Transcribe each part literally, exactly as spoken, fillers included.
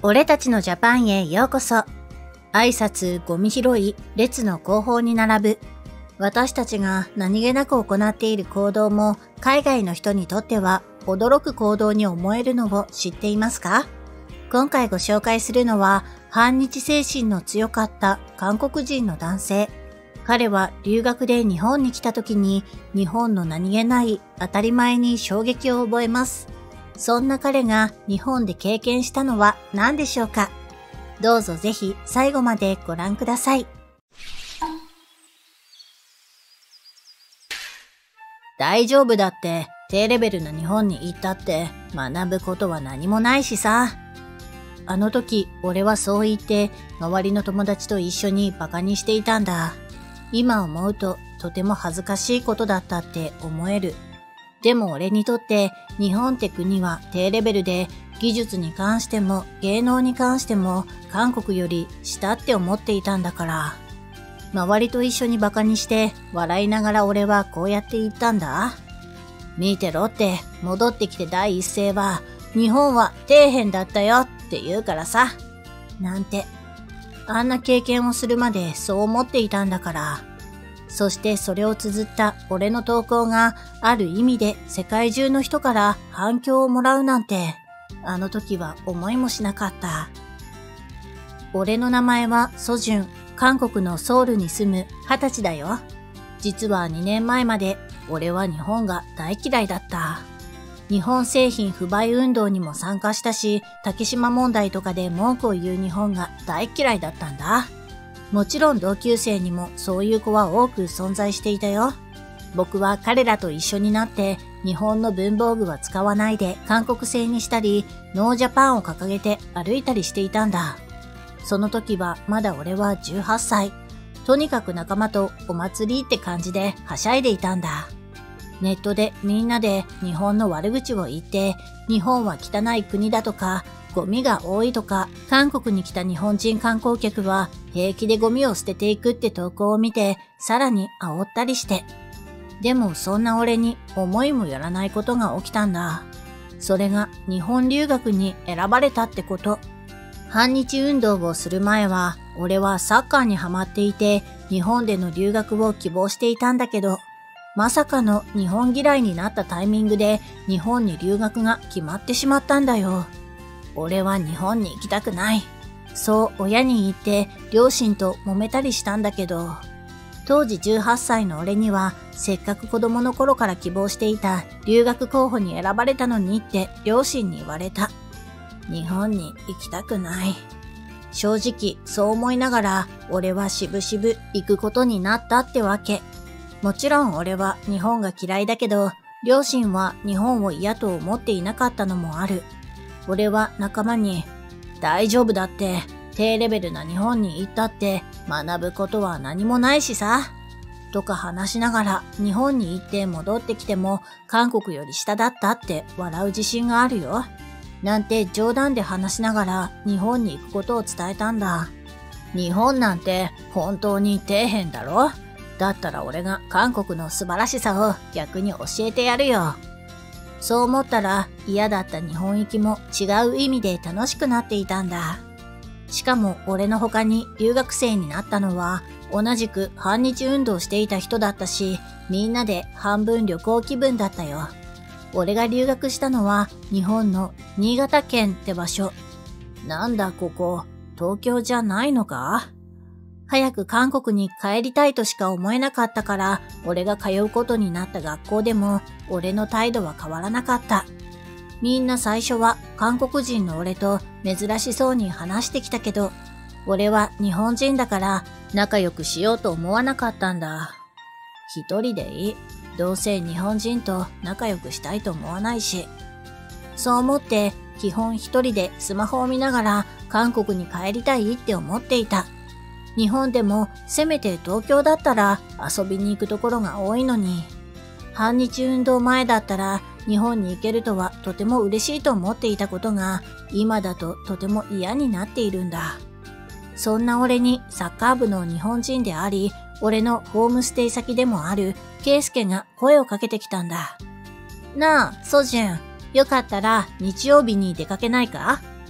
俺たちのジャパンへようこそ。挨拶、ゴミ拾い、列の後方に並ぶ。私たちが何気なく行っている行動も海外の人にとっては驚く行動に思えるのを知っていますか？今回ご紹介するのは反日精神の強かった韓国人の男性。彼は留学で日本に来た時に日本の何気ない当たり前に衝撃を覚えます。そんな彼が日本で経験したのは何でしょうか？どうぞぜひ最後までご覧ください。大丈夫だって、低レベルな日本に行ったって学ぶことは何もないしさ。あの時俺はそう言って周りの友達と一緒にバカにしていたんだ。今思うととても恥ずかしいことだったって思える。でも俺にとって日本って国は低レベルで技術に関しても芸能に関しても韓国より下って思っていたんだから。周りと一緒にバカにして笑いながら俺はこうやって言ったんだ。見てろって、戻ってきて第一声は日本は底辺だったよって言うからさ。なんて。あんな経験をするまでそう思っていたんだから。そしてそれを綴った俺の投稿がある意味で世界中の人から反響をもらうなんて、あの時は思いもしなかった。俺の名前はソジュン、韓国のソウルに住む二十歳だよ。実はにねんまえまで俺は日本が大嫌いだった。日本製品不買運動にも参加したし、竹島問題とかで文句を言う日本が大嫌いだったんだ。もちろん同級生にもそういう子は多く存在していたよ。僕は彼らと一緒になって日本の文房具は使わないで韓国製にしたり、ノージャパンを掲げて歩いたりしていたんだ。その時はまだ俺はじゅうはっさい。とにかく仲間とお祭りって感じではしゃいでいたんだ。ネットでみんなで日本の悪口を言って、日本は汚い国だとか、ゴミが多いとか、韓国に来た日本人観光客は平気でゴミを捨てていくって投稿を見て、さらに煽ったりして。でもそんな俺に思いもよらないことが起きたんだ。それが日本留学に選ばれたってこと。反日運動をする前は、俺はサッカーにハマっていて、日本での留学を希望していたんだけど、まさかの日本嫌いになったタイミングで日本に留学が決まってしまったんだよ。俺は日本に行きたくない。そう親に言って両親と揉めたりしたんだけど、当時じゅうはっさいの俺にはせっかく子供の頃から希望していた留学候補に選ばれたのにって両親に言われた。日本に行きたくない。正直そう思いながら俺はしぶしぶ行くことになったってわけ。もちろん俺は日本が嫌いだけど、両親は日本を嫌と思っていなかったのもある。俺は仲間に、大丈夫だって、低レベルな日本に行ったって学ぶことは何もないしさ。とか話しながら日本に行って戻ってきても韓国より下だったって笑う自信があるよ。なんて冗談で話しながら日本に行くことを伝えたんだ。日本なんて本当に底辺だろ？だったら俺が韓国の素晴らしさを逆に教えてやるよ。そう思ったら嫌だった日本行きも違う意味で楽しくなっていたんだ。しかも俺の他に留学生になったのは同じく反日運動していた人だったし、みんなで半分旅行気分だったよ。俺が留学したのは日本の新潟県って場所。なんだここ、東京じゃないのか？早く韓国に帰りたいとしか思えなかったから、俺が通うことになった学校でも俺の態度は変わらなかった。みんな最初は韓国人の俺と珍しそうに話してきたけど、俺は日本人だから仲良くしようと思わなかったんだ。一人でいい。どうせ日本人と仲良くしたいと思わないし。そう思って基本一人でスマホを見ながら韓国に帰りたいって思っていた。日本でもせめて東京だったら遊びに行くところが多いのに、反日運動前だったら日本に行けるとはとても嬉しいと思っていたことが今だととても嫌になっているんだ。そんな俺にサッカー部の日本人であり、俺のホームステイ先でもあるケイスケが声をかけてきたんだ。なあ、ソジュン、よかったら日曜日に出かけないか？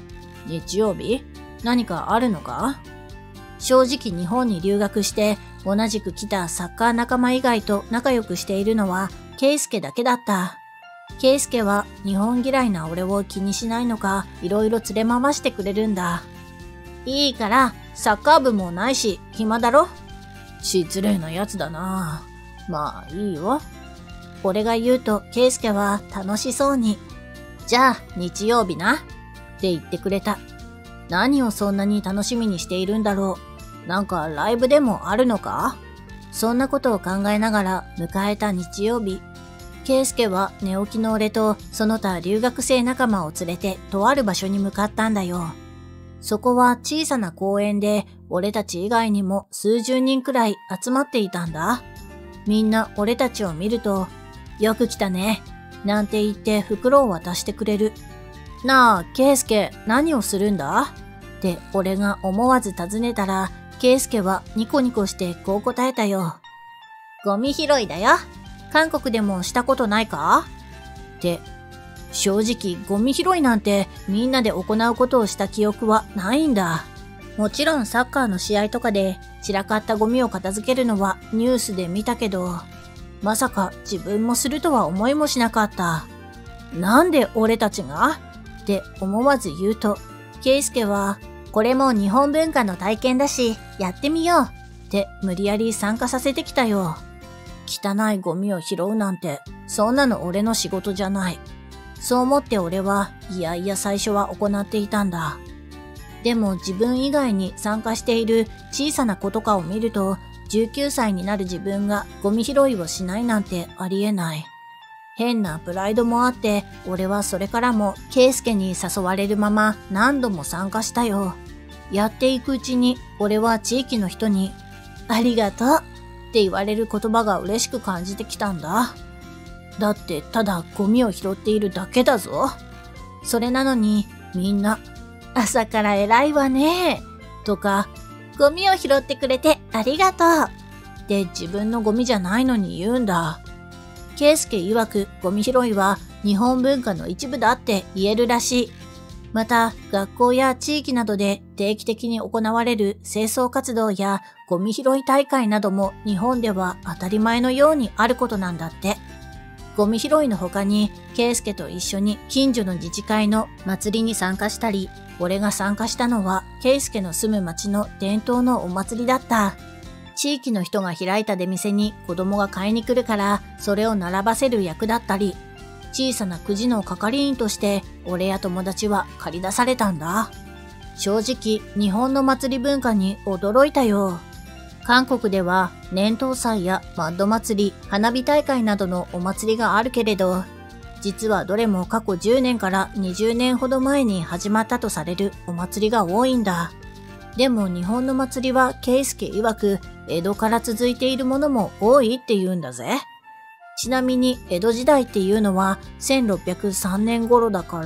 日曜日？何かあるのか？正直日本に留学して同じく来たサッカー仲間以外と仲良くしているのは圭介だけだった。圭介は日本嫌いな俺を気にしないのか、いろいろ連れ回してくれるんだ。いいから、サッカー部もないし、暇だろ？失礼なやつだな。まあいいよ。俺が言うと圭介は楽しそうに、じゃあ日曜日な、って言ってくれた。何をそんなに楽しみにしているんだろう。なんかライブでもあるのか？そんなことを考えながら迎えた日曜日。圭介は寝起きの俺とその他留学生仲間を連れてとある場所に向かったんだよ。そこは小さな公園で俺たち以外にも数十人くらい集まっていたんだ。みんな俺たちを見ると、よく来たね、なんて言って袋を渡してくれる。なあ、圭介、何をするんだ？って俺が思わず尋ねたら、圭介はニコニコしてこう答えたよ。ゴミ拾いだよ。韓国でもしたことないか？って、正直ゴミ拾いなんてみんなで行うことをした記憶はないんだ。もちろんサッカーの試合とかで散らかったゴミを片付けるのはニュースで見たけど、まさか自分もするとは思いもしなかった。なんで俺たちが？って思わず言うと、圭介は、これも日本文化の体験だし、やってみようって無理やり参加させてきたよ。汚いゴミを拾うなんて、そんなの俺の仕事じゃない。そう思って俺は、いやいや最初は行っていたんだ。でも自分以外に参加している小さな子とかを見ると、じゅうきゅうさいになる自分がゴミ拾いをしないなんてありえない。変なプライドもあって、俺はそれからも圭介に誘われるまま何度も参加したよ。やっていくうちに俺は地域の人にありがとうって言われる言葉が嬉しく感じてきたんだ。だってただゴミを拾っているだけだぞ。それなのにみんな朝から偉いわねとか、ゴミを拾ってくれてありがとうって自分のゴミじゃないのに言うんだ。圭介曰くゴミ拾いは日本文化の一部だって言えるらしい。また、学校や地域などで定期的に行われる清掃活動やゴミ拾い大会なども日本では当たり前のようにあることなんだって。ゴミ拾いの他に、圭介と一緒に近所の自治会の祭りに参加したり、俺が参加したのは圭介の住む町の伝統のお祭りだった。地域の人が開いた出店に子供が買いに来るから、それを並ばせる役だったり、小さなくじの係員として俺や友達は借り出されたんだ。正直日本の祭り文化に驚いたよ。韓国では年頭祭やマッド祭り、花火大会などのお祭りがあるけれど、実はどれも過去じゅうねんからにじゅうねんほど前に始まったとされるお祭りが多いんだ。でも日本の祭りは圭介曰く江戸から続いているものも多いって言うんだぜ。ちなみに江戸時代っていうのはせんろっぴゃくさんねん頃だから、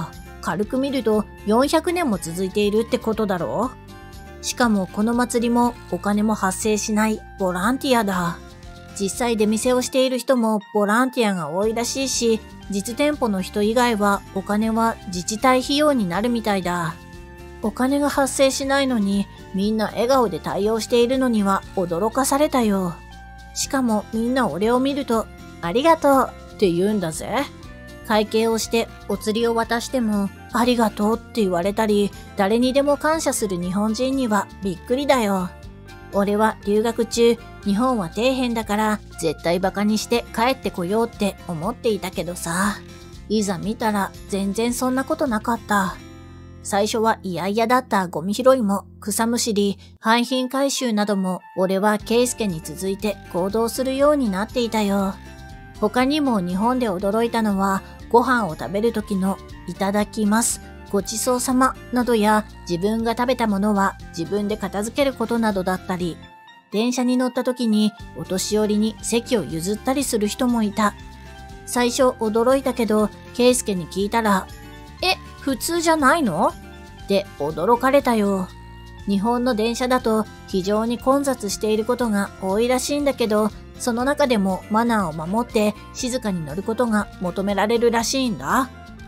軽く見るとよんひゃくねんも続いているってことだろう。しかもこの祭りもお金も発生しないボランティアだ。実際出店をしている人もボランティアが多いらしいし、実店舗の人以外はお金は自治体費用になるみたいだ。お金が発生しないのにみんな笑顔で対応しているのには驚かされたよ。しかもみんな俺を見るとありがとうって言うんだぜ。会計をしてお釣りを渡してもありがとうって言われたり、誰にでも感謝する日本人にはびっくりだよ。俺は留学中、日本は底辺だから絶対バカにして帰ってこようって思っていたけどさ、いざ見たら全然そんなことなかった。最初は嫌々だったゴミ拾いも草むしり、廃品回収なども俺は圭介に続いて行動するようになっていたよ。他にも日本で驚いたのは、ご飯を食べる時のいただきます、ごちそうさまなどや、自分が食べたものは自分で片付けることなどだったり、電車に乗った時にお年寄りに席を譲ったりする人もいた。最初驚いたけど、圭介に聞いたら、え、普通じゃないの？って驚かれたよ。日本の電車だと非常に混雑していることが多いらしいんだけど、その中でもマナーを守って静かに乗ることが求められるらしいんだ。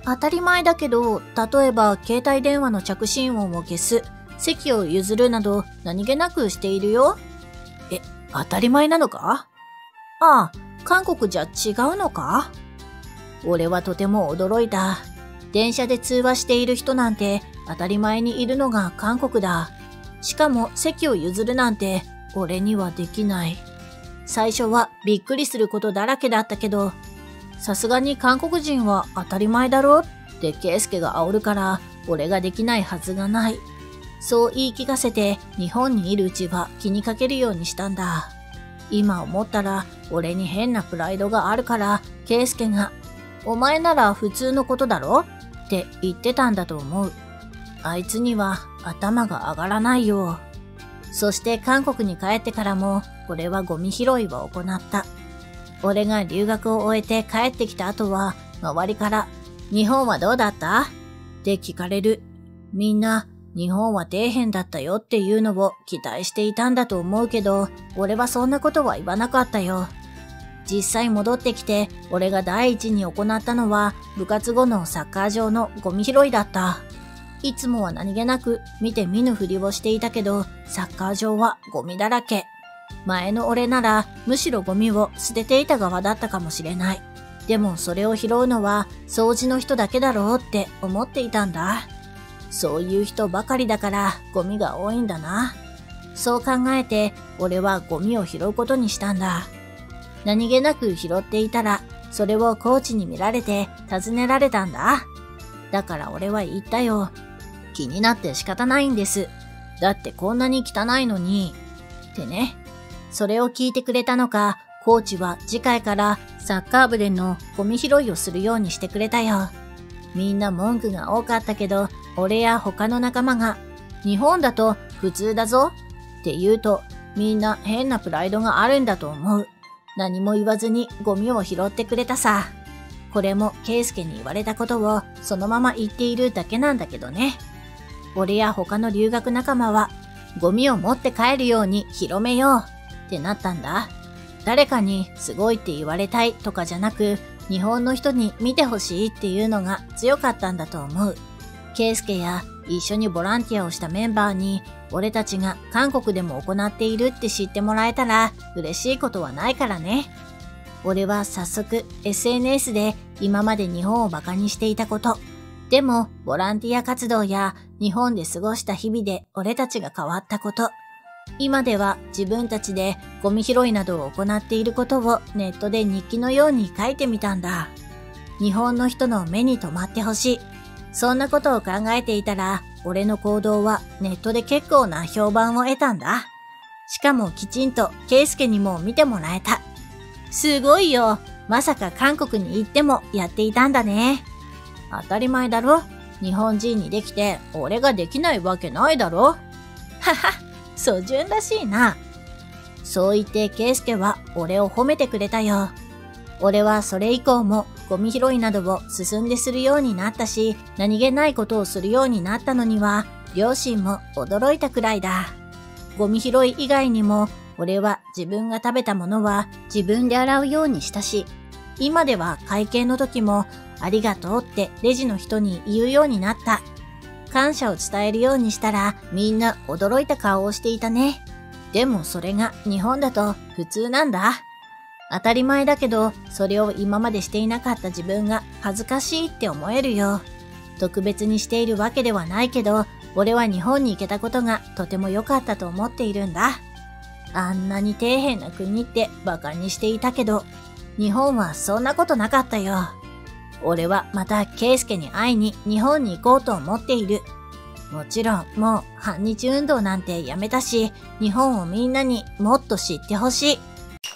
当たり前だけど、例えば携帯電話の着信音を消す、席を譲るなど何気なくしているよ。え、当たり前なのか？ああ、韓国じゃ違うのか？俺はとても驚いた。電車で通話している人なんて当たり前にいるのが韓国だ。しかも席を譲るなんて俺にはできない。最初はびっくりすることだらけだったけど、さすがに韓国人は当たり前だろってケイスケが煽るから俺ができないはずがない。そう言い聞かせて日本にいるうちは気にかけるようにしたんだ。今思ったら俺に変なプライドがあるからケイスケがお前なら普通のことだろって言ってたんだと思う。あいつには頭が上がらないよ。そして韓国に帰ってからも俺はゴミ拾いを行った。俺が留学を終えて帰ってきた後は周りから日本はどうだったって聞かれる。みんな日本は底辺だったよっていうのを期待していたんだと思うけど、俺はそんなことは言わなかったよ。実際戻ってきて俺が第一に行ったのは部活後のサッカー場のゴミ拾いだった。いつもは何気なく見て見ぬふりをしていたけど、サッカー場はゴミだらけ。前の俺ならむしろゴミを捨てていた側だったかもしれない。でもそれを拾うのは掃除の人だけだろうって思っていたんだ。そういう人ばかりだからゴミが多いんだな。そう考えて俺はゴミを拾うことにしたんだ。何気なく拾っていたらそれをコーチに見られて尋ねられたんだ。だから俺は言ったよ。気になって仕方ないんです。だってこんなに汚いのに。ってね。それを聞いてくれたのか、コーチは次回からサッカー部でのゴミ拾いをするようにしてくれたよ。みんな文句が多かったけど、俺や他の仲間が日本だと普通だぞって言うと、みんな変なプライドがあるんだと思う。何も言わずにゴミを拾ってくれたさ。これもケイスケに言われたことをそのまま言っているだけなんだけどね。俺や他の留学仲間はゴミを持って帰るように広めようってなったんだ。誰かにすごいって言われたいとかじゃなく、日本の人に見てほしいっていうのが強かったんだと思う。ケイスケや一緒にボランティアをしたメンバーに俺たちが韓国でも行っているって知ってもらえたら嬉しいことはないからね。俺は早速 エスエヌエス で今まで日本をバカにしていたこと、でもボランティア活動や日本で過ごした日々で俺たちが変わったこと、今では自分たちでゴミ拾いなどを行っていることをネットで日記のように書いてみたんだ。日本の人の目に留まってほしい。そんなことを考えていたら、俺の行動はネットで結構な評判を得たんだ。しかもきちんとケイスケにも見てもらえた。すごいよ。まさか韓国に行ってもやっていたんだね。当たり前だろ。日本人にできて俺ができないわけないだろ。はは、素純らしいな。そう言ってケイスケは俺を褒めてくれたよ。俺はそれ以降もゴミ拾いなどを進んでするようになったし、何気ないことをするようになったのには両親も驚いたくらいだ。ゴミ拾い以外にも俺は自分が食べたものは自分で洗うようにしたし、今では会計の時もありがとうってレジの人に言うようになった。感謝を伝えるようにしたらみんな驚いた顔をしていたね。でもそれが日本だと普通なんだ。当たり前だけど、それを今までしていなかった自分が恥ずかしいって思えるよ。特別にしているわけではないけど、俺は日本に行けたことがとても良かったと思っているんだ。あんなに底辺な国って馬鹿にしていたけど、日本はそんなことなかったよ。俺はまたケイスケに会いに日本に行こうと思っている。もちろんもう反日運動なんてやめたし、日本をみんなにもっと知ってほしい。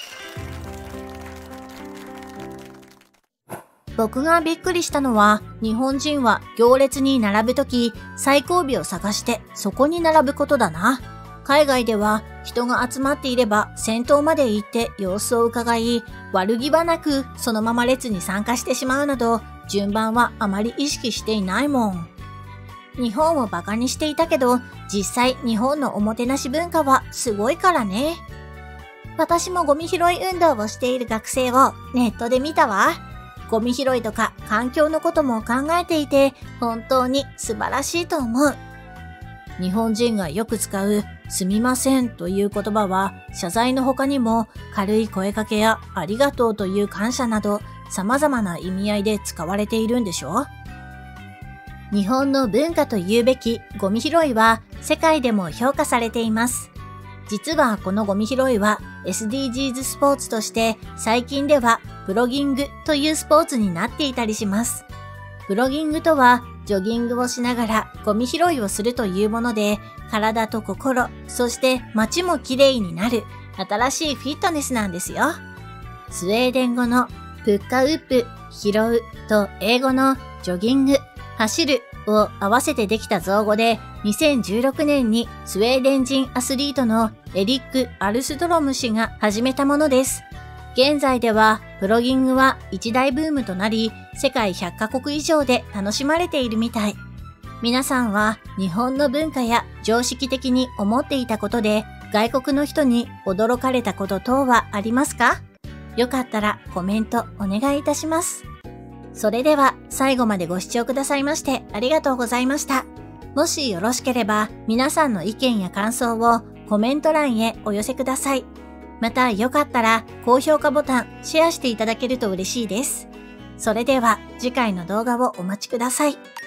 僕がびっくりしたのは、日本人は行列に並ぶとき最後尾を探してそこに並ぶことだな。海外では人が集まっていれば先頭まで行って様子を伺い、悪気はなくそのまま列に参加してしまうなど、順番はあまり意識していないもん。日本をバカにしていたけど、実際日本のおもてなし文化はすごいからね。私もゴミ拾い運動をしている学生をネットで見たわ。 ゴミ拾いとか環境のことも考えていて、本当に素晴らしいと思う。日本人がよく使うすみませんという言葉は、謝罪の他にも軽い声かけやありがとうという感謝など様々な意味合いで使われているんでしょ？日本の文化と言うべきゴミ拾いは世界でも評価されています。実はこのゴミ拾いは エスディージーズ スポーツとして最近ではプロギングというスポーツになっていたりします。プロギングとはジョギングをしながらゴミ拾いをするというもので、体と心、そして街もきれいになる新しいフィットネスなんですよ。スウェーデン語のプッカウップ、拾うと英語のジョギング、走るを合わせてできた造語で、にせんじゅうろくねんにスウェーデン人アスリートのエリック・アルストロム氏が始めたものです。現在ではプロギングは一大ブームとなり、世界ひゃっかこく以上で楽しまれているみたい。皆さんは日本の文化や常識的に思っていたことで外国の人に驚かれたこと等はありますか？よかったらコメントお願いいたします。それでは最後までご視聴くださいましてありがとうございました。もしよろしければ皆さんの意見や感想をコメント欄へお寄せください。またよかったら高評価ボタン、シェアしていただけると嬉しいです。それでは次回の動画をお待ちください。